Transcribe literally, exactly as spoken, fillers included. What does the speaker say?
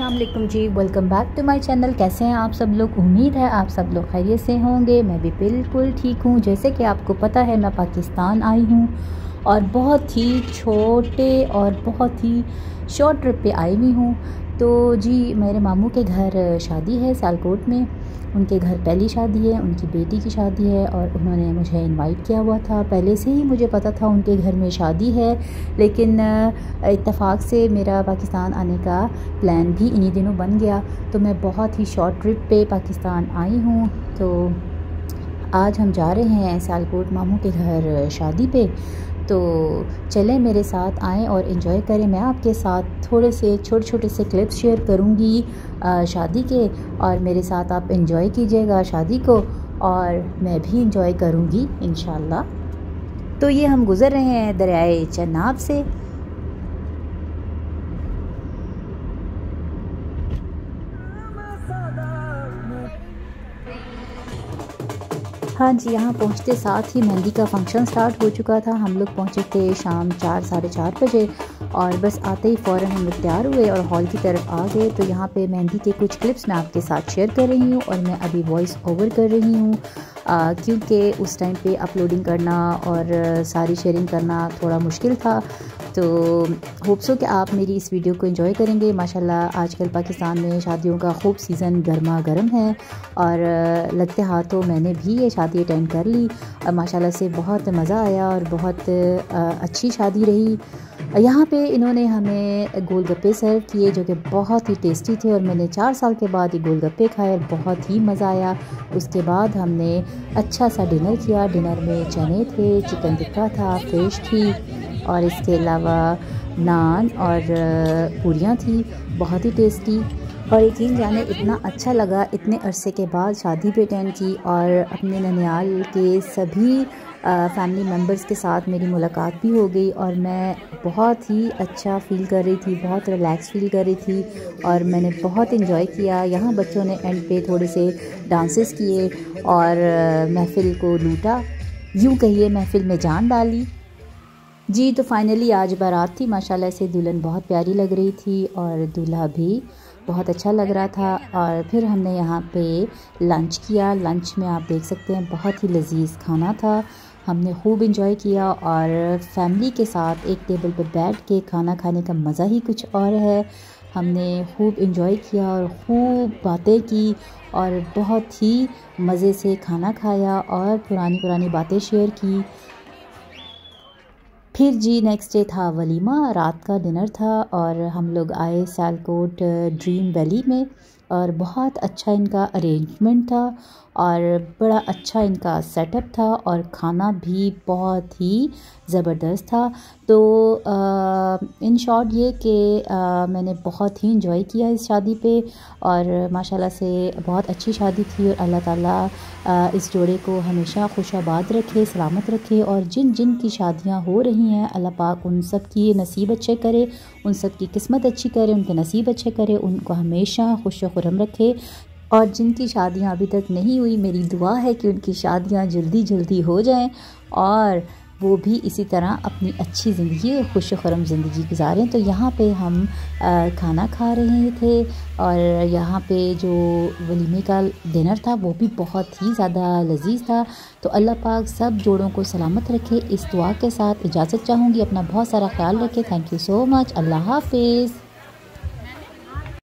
अस्सलाम वालेकुम जी, welcome back to my channel. कैसे हैं आप सब लोग? उम्मीद है आप सब लोग खैरियत से होंगे। मैं भी बिल्कुल ठीक हूँ। जैसे कि आपको पता है मैं पाकिस्तान आई हूँ और बहुत ही छोटे और बहुत ही शॉर्ट ट्रिप पे आई हुई हूँ। तो जी मेरे मामू के घर शादी है सियालकोट में। उनके घर पहली शादी है, उनकी बेटी की शादी है और उन्होंने मुझे इनवाइट किया हुआ था। पहले से ही मुझे पता था उनके घर में शादी है, लेकिन इत्तेफाक से मेरा पाकिस्तान आने का प्लान भी इन्हीं दिनों बन गया। तो मैं बहुत ही शॉर्ट ट्रिप पे पाकिस्तान आई हूँ। तो आज हम जा रहे हैं सियालकोट मामू के घर शादी पे। तो चलें मेरे साथ आएँ और इन्जॉय करें। मैं आपके साथ थोड़े से छोटे छोटे से क्लिप्स शेयर करूँगी शादी के, और मेरे साथ आप इन्जॉय कीजिएगा शादी को और मैं भी इन्जॉय करूँगी इंशाल्लाह। तो ये हम गुज़र रहे हैं दरियाए चनाब से। हाँ जी, यहाँ पहुँचते साथ ही मेहंदी का फंक्शन स्टार्ट हो चुका था। हम लोग पहुँचे थे शाम चार साढ़े चार बजे और बस आते ही फ़ौरन हम लोग तैयार हुए और हॉल की तरफ आ गए। तो यहाँ पे मेहंदी के कुछ क्लिप्स मैं आपके साथ शेयर कर रही हूँ और मैं अभी वॉइस ओवर कर रही हूँ, क्योंकि उस टाइम पे अपलोडिंग करना और सारी शेयरिंग करना थोड़ा मुश्किल था। तो होप सो कि आप मेरी इस वीडियो को एंजॉय करेंगे। माशाल्लाह आजकल पाकिस्तान में शादियों का खूब सीज़न गर्मा गर्म है और लगते हाथों मैंने भी ये शादी अटेंड कर ली। माशाल्लाह से बहुत मज़ा आया और बहुत अच्छी शादी रही। यहाँ पे इन्होंने हमें गोलगप्पे सर्व किए जो कि बहुत ही टेस्टी थे और मैंने चार साल के बाद ये गोलगप्पे खाए और बहुत ही मज़ा आया। उसके बाद हमने अच्छा सा डिनर किया। डिनर में चने थे, चिकन टिक्का था, फिश थी और इसके अलावा नान और पूरियाँ थी, बहुत ही टेस्टी। और यकीन जाने इतना अच्छा लगा इतने अरसे के बाद शादी पे अटेंड की और अपने ननियाल के सभी फैमिली मेम्बर्स के साथ मेरी मुलाकात भी हो गई और मैं बहुत ही अच्छा फ़ील कर रही थी, बहुत रिलैक्स फ़ील कर रही थी और मैंने बहुत इन्जॉय किया। यहाँ बच्चों ने एंड पे थोड़े से डांसेस किए और महफ़िल को लूटा, यूँ कहिए महफ़िल में जान डाली जी। तो फाइनली आज बारात थी। माशाल्लाह से दुल्हन बहुत प्यारी लग रही थी और दूल्हा भी बहुत अच्छा लग रहा था। और फिर हमने यहाँ पे लंच किया। लंच में आप देख सकते हैं बहुत ही लजीज खाना था। हमने खूब इंजॉय किया और फैमिली के साथ एक टेबल पे बैठ के खाना खाने का मज़ा ही कुछ और है। हमने खूब इंजॉय किया और खूब बातें की और बहुत ही मज़े से खाना खाया और पुरानी पुरानी बातें शेयर की। फिर जी नेक्स्ट डे था वलीमा, रात का डिनर था और हम लोग आए सियालकोट ड्रीम वैली में और बहुत अच्छा इनका अरेंजमेंट था और बड़ा अच्छा इनका सेटअप था और खाना भी बहुत ही ज़बरदस्त था। तो इन शॉर्ट ये कि मैंने बहुत ही इंजॉय किया इस शादी पे और माशाल्लाह से बहुत अच्छी शादी थी और अल्लाह ताला आ, इस जोड़े को हमेशा खुशाबाद रखे, सलामत रखे और जिन जिन की शादियां हो रही हैं अल्लाह पाक उन सब की नसीब अच्छे करे, उन सब की किस्मत अच्छी करे, उनके नसीब अच्छे करे, उनको हमेशा खुश खुरम रखे। और जिनकी शादियां अभी तक नहीं हुई मेरी दुआ है कि उनकी शादियां जल्दी जल्दी हो जाएं और वो भी इसी तरह अपनी अच्छी ज़िंदगी और खुश खुरम ज़िंदगी गुजारें। तो यहाँ पे हम आ, खाना खा रहे थे और यहाँ पे जो वलीमे का डिनर था वो भी बहुत ही ज़्यादा लजीज था। तो अल्लाह पाक सब जोड़ों को सलामत रखे, इस दुआ के साथ इजाज़त चाहूँगी। अपना बहुत सारा ख्याल रखें। Thank you so much. अल्लाह हाफिज़।